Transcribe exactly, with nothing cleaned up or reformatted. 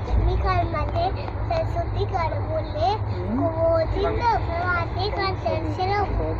मी कालमध्ये सरस्वती कडे बोलले, गोविंद प्रभाते का दर्शन